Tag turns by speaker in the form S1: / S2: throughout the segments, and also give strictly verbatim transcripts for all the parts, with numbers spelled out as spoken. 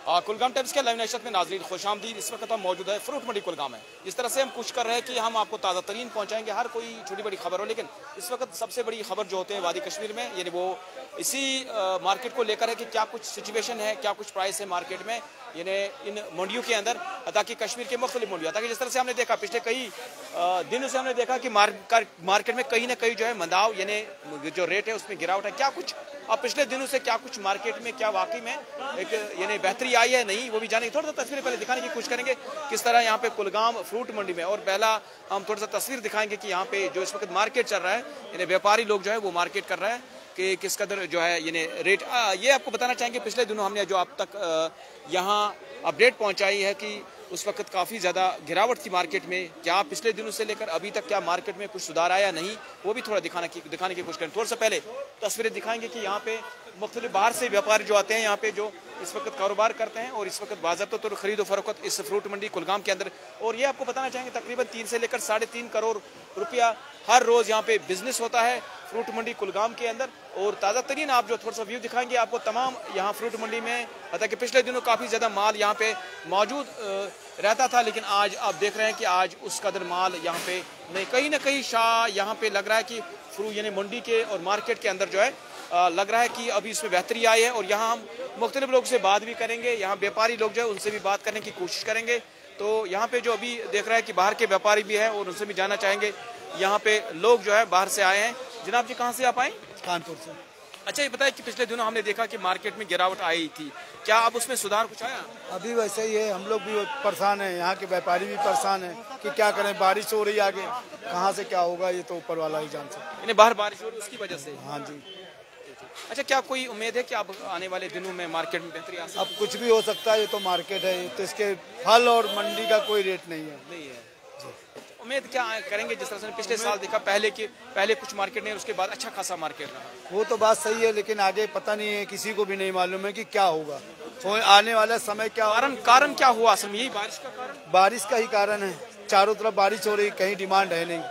S1: Kulgam Times के live नशर में नाजरीन खुश आमदीद। इस वक्त हम मौजूद है फ्रूट मंडी कुलगाम है। इस तरह से हम कोशिश कर रहे हैं कि हम आपको ताज़ा तरीन पहुँचाएंगे, हर कोई छोटी बड़ी खबर हो, लेकिन इस वक्त सबसे बड़ी खबर जो होते हैं वादी कश्मीर में, यानी वो इसी आ, मार्केट को लेकर है कि क्या कुछ सिचुएशन है, क्या कुछ प्राइस है मार्केट में, यानी इन मंडियों के अंदर, ताकि कश्मीर के मुख्तलिफ मंडियों, ताकि जिस तरह से हमने देखा पिछले कई दिनों से हमने देखा कि मार्केट में कहीं ना कहीं जो है मंदाव, यानी जो रेट है उसमें गिरावट है। क्या कुछ अब पिछले दिनों से क्या कुछ मार्केट में, क्या वाकई में एक यानी बेहतरी आई है नहीं, वो भी जाने थोड़ा सा तस्वीर पहले दिखाने की कोशिश करेंगे किस तरह यहाँ पे कुलगाम फ्रूट मंडी में। और पहला हम थोड़ा सा तस्वीर दिखाएंगे कि यहाँ पे जो इस वक्त मार्केट चल रहा है, यानी व्यापारी लोग जो है वो मार्केट कर रहा है कि किस कदर जो है यानी रेट। आ, ये आपको बताना चाहेंगे पिछले दिनों हमने जो अब तक यहाँ अपडेट पहुँचाई है कि उस वक्त काफ़ी ज़्यादा गिरावट थी मार्केट में। क्या पिछले दिनों से लेकर अभी तक क्या मार्केट में कुछ सुधार आया नहीं, वो भी थोड़ा दिखाने की दिखाने की कोशिश करें। थोड़ा सा पहले तस्वीरें दिखाएंगे कि यहाँ पे मुख्तलिफ बाहर से व्यापारी जो आते हैं यहाँ पे, जो इस वक्त कारोबार करते हैं और इस वक्त बाज़ाब्ता तौर खरीद व फरोख्त इस फ्रूट मंडी कुलगाम के अंदर। और ये आपको बताना चाहेंगे तकरीबन तीन से लेकर साढ़े तीन करोड़ रुपया हर रोज़ यहाँ पे बिजनेस होता है फ्रूट मंडी कुलगाम के अंदर। और ताज़ा तरीन आप जो थोड़ा सा व्यू दिखाएंगे आपको तमाम यहाँ फ्रूट मंडी में, हालांकि पिछले दिनों काफ़ी ज़्यादा माल यहाँ पे मौजूद रहता था, लेकिन आज आप देख रहे हैं कि आज उस कदर माल यहाँ पे नहीं। कहीं ना कहीं शाह यहाँ पे लग रहा है कि फ्रूट यानी मंडी के और मार्केट के अंदर जो है आ, लग रहा है कि अभी इसमें बेहतरी आई है। और यहाँ हम मुख्तलिफ लोग से बात भी करेंगे, यहाँ व्यापारी लोग जो है उनसे भी बात करने की कोशिश करेंगे। तो यहाँ पे जो अभी देख रहा है कि बाहर के व्यापारी भी हैं और उनसे भी जानना चाहेंगे। यहाँ पे लोग जो है बाहर से आए हैं। जनाब जी कहाँ से आप आए?
S2: कानपुर से।
S1: अच्छा ये बताइए कि पिछले दिनों हमने देखा कि मार्केट में गिरावट आई थी, क्या अब उसमें सुधार कुछ आया?
S2: अभी वैसे ही है, हम लोग भी परेशान हैं, यहाँ के व्यापारी भी परेशान हैं कि क्या करें, बारिश हो रही है, आगे कहाँ से क्या होगा ये तो ऊपर वाला ही जान सकता।
S1: यानी बाहर बारिश हो रही है उसकी वजह से?
S2: हाँ जी।
S1: अच्छा क्या कोई उम्मीद है कि अब आने वाले दिनों में मार्केट में बेहतरी आ सकती है?
S2: अब कुछ भी हो सकता है, ये तो मार्केट है, तो इसके फल और मंडी का कोई रेट नहीं है।
S1: नहीं है। उम्मीद क्या करेंगे जिस तरह से पिछले साल देखा, पहले के पहले कुछ मार्केट नहीं, उसके बाद अच्छा खासा मार्केट रहा।
S2: वो तो बात सही है, लेकिन आगे पता नहीं है, किसी को भी नहीं मालूम है कि क्या होगा, तो आने वाला समय क्या।
S1: कारण कारण क्या हुआ असल में? यही बारिश का कारण?
S2: बारिश का ही कारण है, चारों तरफ बारिश हो रही, कहीं डिमांड है नहीं।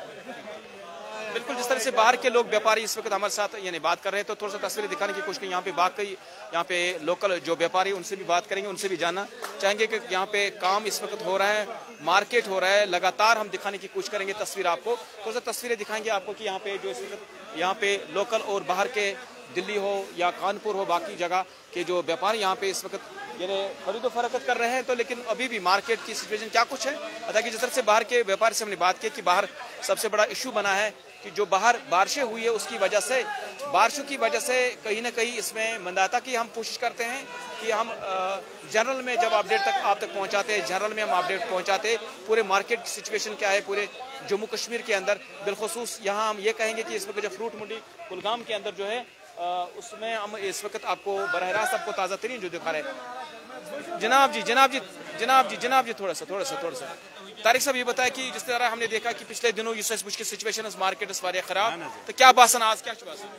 S1: बिल्कुल जिस तरह से बाहर के लोग व्यापारी इस वक्त हमारे साथ यानी बात कर रहे हैं, तो थोड़ा सा तस्वीरें दिखाने की कोशिश करें। यहाँ पे बाकी यहाँ पे लोकल जो व्यापारी उनसे भी बात करेंगे, उनसे भी जानना चाहेंगे कि यहाँ पे काम इस वक्त हो रहा है, मार्केट हो रहा है, लगातार हम दिखाने की कोशिश करेंगे तस्वीर आपको। थोड़ा सा तस्वीरें दिखाएंगे आपको कि यहाँ पे जो इस वक्त यहाँ पे लोकल और बाहर के दिल्ली हो या कानपुर हो, बाकी जगह के जो व्यापारी यहाँ पे इस वक्त यानी खरीदो फरोख्त कर रहे हैं। तो लेकिन अभी भी मार्केट की सिचुएशन क्या कुछ है, हालांकि जिस तरह से बाहर के व्यापारी से हमने बात की कि बाहर सबसे बड़ा इशू बना है कि जो बाहर बारिशें हुई है उसकी वजह से, बारिशों की वजह से कहीं ना कहीं इसमें मंदाता की हम कोशिश करते हैं कि हम जनरल में जब अपडेट तक आप तक पहुंचाते हैं, जनरल में हम अपडेट पहुंचाते हैं पूरे मार्केट की सिचुएशन क्या है पूरे जम्मू कश्मीर के अंदर। बिलखुसूस यहाँ हम ये कहेंगे कि इस वक्त जो फ्रूट मंडी कुलगाम के अंदर जो है आ, उसमें हम इस वक्त आपको बरह रास्त आपको ताज़ा तरीन जो दिखा रहे हैं। जनाब जी जनाब जी जनाब जी जनाब जी थोड़ा सा थोड़ा सा थोड़ा सा तारिक साहब ये बताया कि जिस तरह हमने देखा कि पिछले दिनों इस मुश्किल सिचुएशन मार्केट वारिया खराब, तो क्या बासन आज क्या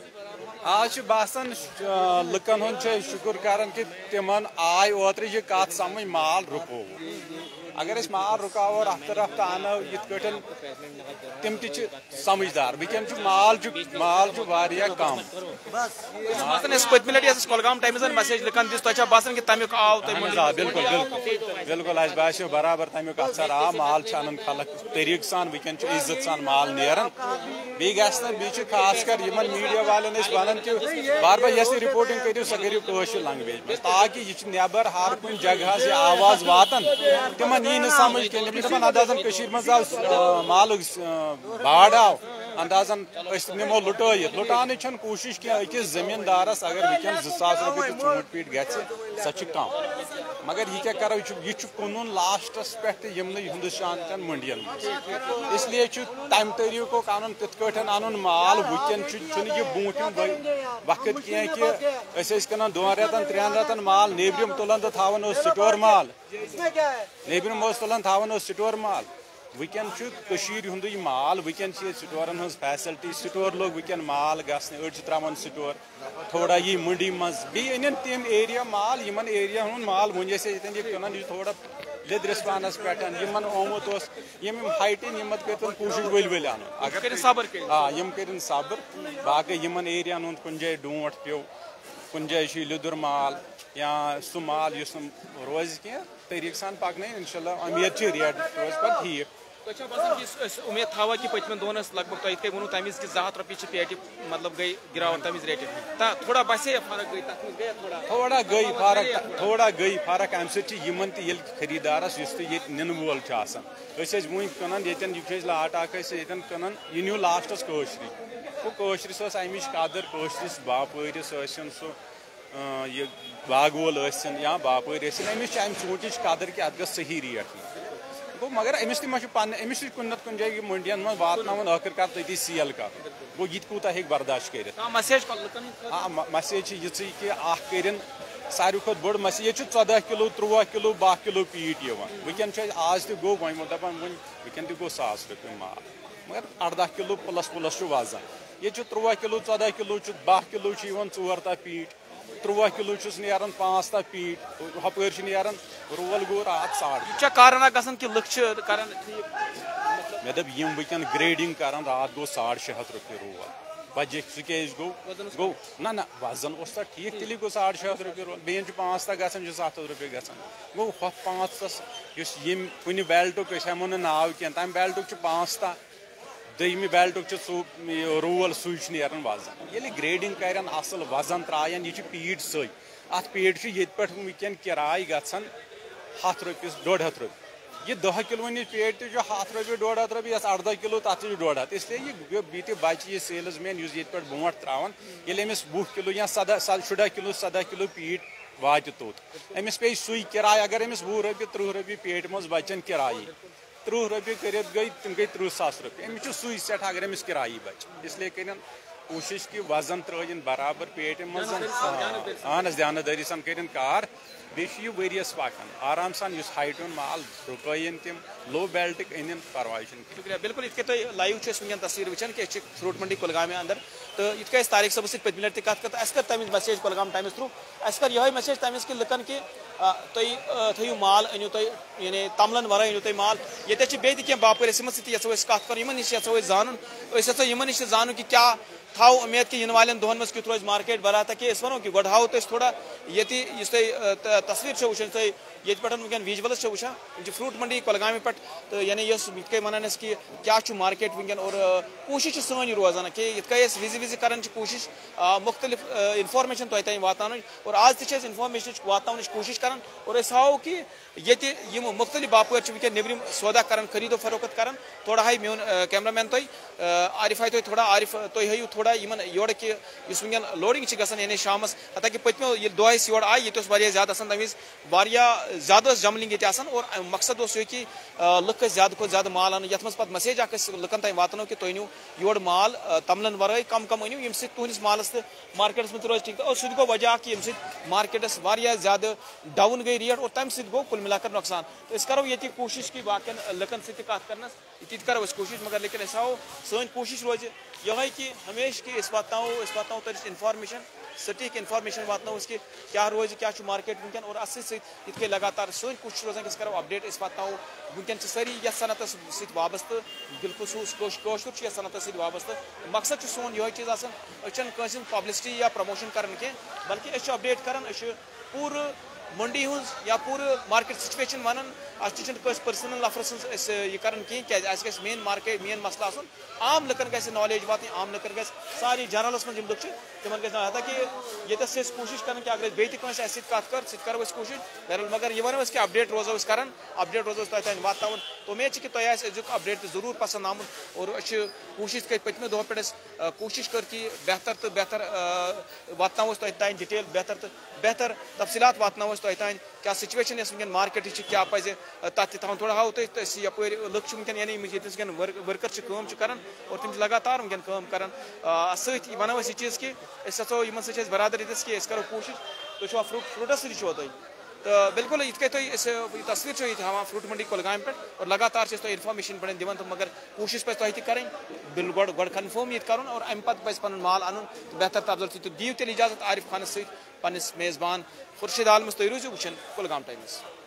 S3: आज बासन लुकन हुन शुक्र कर कि तिमन आय ओत्र यह कत समझ माल रुको। अगर अस माल रुकाव और हफ्ते हफ्ते आनो इत तिम ति समझदार वनकन माल माल वारिया कम।
S1: पतम लटि कुलगाम टाइम्स मैसेज लिखान दिस तुम बासान कि तमिक आव
S3: बिल्कुल बिल्कुल बिल्कुल अस बासो बराबर तमिक असर आव माल अनन खलक तरीक सान वनकन इज्जत सान माल नेरन। बी खास कर मीडिया वालन वन कि बार बार यस रिपोर्टिंग करो सह करो कशर लैंग्वेज में, ताकि यह नबर हर कुछ जगह से आवाज वातन तिमन यी न समझ कह अंदाजन मज आव माल बाढ़ आव अंदाजन नमो लुटयत लुटान कोशिश कि अकिस जमींदारस अगर वनकन जो सास रुपये तो चूट पीट ग सह कम, मगर यह क्या करो यह कुन लास्टस पे हिंदुस्तान कन मंडियन मज, इसलिए तम तरीको अन तिथ अन माल वनकन यह बूम वक्त कह कि कन दोन रेतन त्रेन रेतन माल नेबरम तुलान तो थावन स्टोर माल नेबरम तुलान थावन स्टोर माल। वनकन हुंद माल वनकन स्टोरन हज फैसिलिटी स्टोर लोग वनकन माल गसने अड़ त्रावान स्टोर थोड़ा यी मंडी मज बेन तम एरिया माल इन एरिया हूँ माल वन कन थोड़ा लिद्रस पानस पे ओमुत यम हाइटिन यम कर कोशिश वल वल अन अगर सबर हाँ यम कर सबर बाकी इन एरिया हूँ कुन जाए डोट पे کن جائے لیدر مال یا سہ مال اس روز کی طریقہ سان پکن انشاء اللہ امید ریٹ روز پہ ٹھیک.
S1: تھی باسان کہ امید تھا کہ پتم دون لگ بھگ تھی ونو تمہ وز کہ زٕ ہتھ رۄپیہِ پیٹہِ مطلب گئی گراوٹ تمہ ریٹہِ تھوڑا باسے فرق گئی تک گئی تھوڑا
S3: تھوڑا گئی فرق تھوڑا گئی فرق امہ سۭتۍ چھِ یِمن تہِ ییٚلہِ خریدارس یُس تہِ ییٚتہِ نِنہٕ وول چھُ آسان أسۍ ٲسۍ وُنہِ کٕنان ییٚتٮ۪ن یہِ چھُ أسۍ لاٹ اکھ ٲسۍ ییٚتٮ۪ن کٕنان یہِ نیوٗ لاسٹس کٲشرٕے گوٚو کٲشرِس ٲس امِچ قدر کٲشرِس باپٲرِس ٲسِن سُہ یہِ باغہٕ وول ٲسِن یا باپٲرۍ ٲسِن أمِس چھِ امہِ ژوٗنٛٹھِچ قدر کہِ اتھ گٔژھ صحیح ریٹ گوٚو مگر أمِس تہِ ما چھُ پننہِ أمِس چھُ کُنہِ نتہٕ کُنہِ جایہِ منڈین منٛز واتناوان ٲخٕر کار تٔتی سیل کرُن گوٚو یہِ تہِ کوٗتاہ ہیٚکہِ برداشت کٔرِتھ. آ مسیج چھِ یِژٕے کہِ اکھ کٔرِنۍ ساروی کھۄتہٕ بٔڑ مسیج ییٚتہِ چھُ ژۄدہ کِلوٗ تُرٛواہ کِلوٗ باہ کِلوٗ پیٖٹ یِوان وٕنکٮ۪ن چھُ اَسہِ آز تہِ گوٚو وۄنۍ دپان وۄنۍ وٕنکٮ۪ن تہِ گوٚو ساس رۄپیہِ مال مگر اردہ کِلوٗ پٕلس پٕلس چھُ وزن ییٚتہِ چھُ تُرٛواہ کِلوٗ ژۄدہ کِلوٗ چھُ باہ کِلوٗ چھُ یِوان ژور تاہ پیٖٹ تُرٛواہ کِلوٗ چھُس نیران پانٛژھ تاہ پیٖٹ ہُپٲرۍ چھُ نیران رول گوٚو راتھ ساڑ مےٚ دوٚپ یِم وٕنکٮ۪ن گریڈِنگ کران راتھ گوٚو ساڑ شےٚ ہتھ رۄپیہِ رول بجے سُہ کیازِ گوٚو گوٚو نہ نہ وزن اوس تتھ ٹھیٖک تیٚلی گوٚو ساڑ شےٚ ہتھ رۄپیہِ رول بیٚیَن چھُ پانٛژھ تاہ گژھان چھُ سَتھ ہتھ رۄپیہِ گژھان گوٚو ہۄتھ پانٛژھ یُس ییٚمہِ کُنہِ بیلٹُک أسۍ ہٮ۪مو نہٕ ناو کینٛہہ تمہِ بیلٹُک چھُ پانٛژھ تاہ دوٚیمہِ بیلٹُک چھُ ژوٚ رول سُے چھُ نیران وزن ییٚلہِ گریڈِنگ کرن اصل وزن ترٛاین یہِ چھُ پیٖٹ سۭتۍ اتھ پیٖٹ چھُ ییٚتہِ پٮ۪ٹھ وٕنکٮ۪ن کِراے گژھان ہتھ رۄپیہِ ڈۄڈ ہتھ رۄپیہِ یہ دہ کلوٕنِچ پیٹ تہِ چھُ ہتھ رۄپیہِ ڈۄڈ ہتھ رۄپیہِ یۄس اردہ کِلوٗ تتھ تہِ چھُ ڈۄڈ ہتھ اس لیے یہِ بیٚیہِ تہِ بچہِ یہِ سیلٕز مین یُس ییٚتہِ پٮ۪ٹھ برونٛٹھ ترٛاوان ییٚلہِ أمِس وُہ کِلوٗ یا سدہ شُراہ کِلوٗ سدہ کِلوٗ پیٖٹ واتہِ توٚت أمِس پیٚیہِ سُے کِراے اگر أمِس وُہ رۄپیہِ تٕرٛہ رۄپیہِ پیٹہِ منٛز بچن کِرایی تٕرٛہ رۄپیہِ کٔرِتھ گٔے تِم گٔے تٕرٛہ ساس رۄپیہِ أمِس چھُ سُے سٮ۪ٹھ اگر أمِس کِرایی بچہِ اس لیے کٔرِنۍ کوٗشِش کہِ وزن ترٛٲیِن برابر پیٹہِ منٛز اہن حظ دیانت دٲری سان کٔرِنۍ کار بیٚیہِ چھُ یہِ ؤریس پکان آرام سان یُس ہایٹہِ ہُنٛد مال رُکٲیِن تِم لو بیلٹٕکۍ أنِن پرواے چھُنہٕ
S1: شُکریہ بالکل یِتھ کٔنۍ تُہۍ لایِو چھِ أسۍ وٕنکٮ۪ن تصویٖر وٕچھان کہِ أسۍ چھِ فرٛوٗٹ منڈی کۄلگامہِ اندر تہٕ یِتھ کٔنۍ أسۍ طاریق صٲبس سۭتۍ پٔتمہِ لٹہِ تہِ کتھ کٔر اَسہِ کٔر تَمِچ مسیج کۄلگام ٹایمس تھروٗ اَسہِ کٔر یِہوے مسیج تَمِچ کہِ لُکن کہِ تُہۍ تھٲیِو مال أنِو تُہۍ یعنی تملن ورٲے أنِو تُہۍ مال ییٚتٮ۪تھ چھِ بیٚیہِ تہِ کینٛہہ باپٲرۍ أسۍ یِمن سۭتۍ تہِ یژھو أسۍ کتھ کرٕنۍ یِمن نِش یژھو أسۍ زانُن أسۍ یژھو یِمن نِش تہِ زانُن کہِ کیٛاہ تھاوو اُمید کہِ یِنہٕ والٮ۪ن دۄہن منٛز کیُتھ روزِ مارکیٹ بڑا تاکہِ أسۍ ونو کہِ گۄڈٕ ہاوو تۄہہِ أسۍ تھوڑا ییٚتہِ یُس تۄہہِ تصویٖر چھو وٕچھان تُہۍ ییٚتہِ پٮ۪ٹھ وٕنکٮ۪ن ویجولٕز چھِ وٕچھان یِم چھِ فرٛوٗٹ منڈی کۄلگامہِ پٮ۪ٹھ تہٕ یعنی یۄس یِتھ کٔنۍ ونان أسۍ کہِ کیٛاہ چھُ مارکیٹ وٕنکٮ۪ن اور کوٗشِش چھِ سٲنۍ یہِ روزان کہِ یِتھ کٔنۍ أسۍ وِزِ وِزِ کران چھِ کوٗشِش مُختٔلِف اِنفارمیشن تۄہہِ تانۍ واتناونٕچ اور آز تہِ چھِ أسۍ اِنفارمیشنٕچ واتناونٕچ کوٗشِش کران اور أسۍ ہاوو کہِ ییٚتہِ یِم مُختٔلِف باپٲرۍ چھِ وٕنکٮ۪ن نیبرِم سودا کران خریٖدو فروخت کران تھوڑا ہاے میون کیمرا مین تُہۍ عارف ہاے تُہۍ تھوڑا عارف تُہۍ ہٲیِو تھوڑا یِمن یورٕ کہِ یُس وٕنکٮ۪ن لوڈِنگ چھِ گژھان یعنی شامس حتاکہِ پٔتمیو ییٚلہِ دۄہ أسۍ یور آیہِ ییٚتہِ اوس واریاہ زیادٕ آسان تَمہِ وِزِ واریاہ زیادٕ ٲس جملنگ ییٚتہِ آسان اور مقصد اوس یہِ کہِ لُکھ ٲسۍ زیادٕ کھۄتہٕ زیادٕ مال اَنُن یتھ منٛز پتہٕ مسیج اکھ أسۍ لُکن تانۍ واتنٲو کہِ تُہۍ أنِو یورٕ مال تملن ورٲے کم کم أنِو ییٚمہِ سۭتۍ تُہنٛدِس مالس تہٕ مارکیٹس منٛز تہِ روزِ ٹھیٖک اور سُہ تہِ گوٚو وجہ اکھ ییٚمہِ سۭتۍ مارکیٹس واریاہ زیادٕ ڈاوُن گٔے ریٹ اور تمہِ سۭتۍ گوٚو کُل مِلا کر نۄقصان تہٕ أسۍ کرو ییٚتہِ کوٗشِش کہِ باقین لُکن سۭتۍ تہِ کتھ کرنس ییٚتہِ تہِ کرو أسۍ کوٗشِش مگر لیکن أسۍ ہاوو سٲنۍ کوٗشِش روزِ یِہوے کہِ ہمیشہٕ کہِ أسۍ واتناوو أسۍ واتناوو تۄہہِ نِش اِنفارمیشن سٹیٖک اِنفارمیشن واتناوو أسۍ کہِ کیٛاہ روزِ کیٛاہ چھُ مارکیٹ وٕنکٮ۪ن اور اَتھ سۭتۍ سۭتۍ یِتھ کٔنۍ لگاتار سٲنۍ کوٗشِش روزان کہِ أسۍ کرو اپڈیٹ أسۍ واتناوو وٕنکٮ۪ن چھِ سٲری یتھ صنعتس سۭتۍ وابستہٕ بالکل سُہ کٲشُر چھُ یتھ صنعتس سۭتۍ وابستہٕ مقصد چھُ سون یِہوے چیٖز آسان أسۍ چھِنہٕ کٲنٛسہِ ہٕنٛز پبلسٹی یا پرموشن کران کینٛہہ بلکہِ أسۍ چھِ اپڈیٹ کران أسۍ چھِ پوٗرٕ منڈی ہٕنٛز یا پوٗرٕ مارکیٹ سچویشن ونان اَسہِ تہِ چھِنہٕ کٲنٛسہِ پٔرسنل نفرٕ سٕنٛز أسۍ یہِ کران کِہینۍ کیازِ اَسہِ گژھِ مین مارکیٹ مین مسلہٕ آسُن عام لُکن گژھِ نالیج واتٕنۍ عام لُکن گژھِ سارے جنرلس منٛز یِم لُکھ چھِ تِمن گژھِ حتاکہِ ییٚتٮ۪س چھِ أسۍ کوٗشِش کران کہِ اگر أسۍ بیٚیہِ تہِ کٲنٛسہِ اَسہِ سۭتۍ کتھ کر سُہ تہِ کرو أسۍ کوٗشِش بہرحال مگر یہِ ونو أسۍ کہِ اپڈیٹ روزو أسۍ کران اپڈیٹ روزو أسۍ تۄہہِ تانۍ واتناوُن اُمید چھِ کہِ تۄہہِ آسہِ أزیُک اپڈیٹ تہِ ضروٗر پسنٛد آمُت اور أسۍ چھِ کوٗشِش کٔرِتھ پٔتمہِ دۄہ پٮ۪ٹھ أسۍ کوٗشِش کٔر کہِ بہتر تہٕ بہتر واتناوو أسۍ تۄہہِ تانۍ ڈِٹیل بہتر تہٕ بہتر تفصیلات واتناوو أسۍ تۄہہِ تانۍ کیٛاہ سچویشن یۄس وٕنکٮ۪ن مارکیٹٕچ چھِ کیٛاہ پزِ تتھ تہِ تھاوُن تھوڑا ہاوو تۄہہِ أسۍ یپٲرۍ لُکھ چھِ وٕنکٮ۪ن یعنی ییٚتٮ۪س وٕنکٮ۪ن ؤرکر چھِ کٲم چھِ کران اور تِم چھِ لگاتار وٕنکٮ۪ن کٲم کران سۭتۍ ونو أسۍ یہِ چیٖز کہِ أسۍ یژھو یِمن سۭتۍ چھِ أسۍ برادر ییٚتٮ۪س کہِ أسۍ کرو کوٗشِش تُہۍ چھِوا فرٛوٗٹ فرٛوٗٹس سۭتی چھِوا تُہۍ تہٕ بالکل یِتھ کٔنۍ تُہۍ أسۍ تصویٖر چھِو ییٚتہِ ہاوان فرٛوٗٹ منڈی کۄلگامہِ پٮ۪ٹھ اور لگاتار چھِ أسۍ تۄہہِ اِنفارمیشن پٮ۪ٹھ دِوان تہٕ مگر کوٗشِش پزِ تۄہہِ تہِ کرٕنۍ بِل گۄڈٕ گۄڈٕ کنفٲرم ییٚتہِ کرُن اور امہِ پتہٕ پزِ پنُن مال انُن تہٕ بہتر تفضل سۭتۍ تہٕ دِیِو تیٚلہِ اِجازت عارف خانس سۭتۍ پننِس میزبان خُرشید عالمس تُہۍ روٗزِو وٕچھان کۄلگام ٹایمٕز.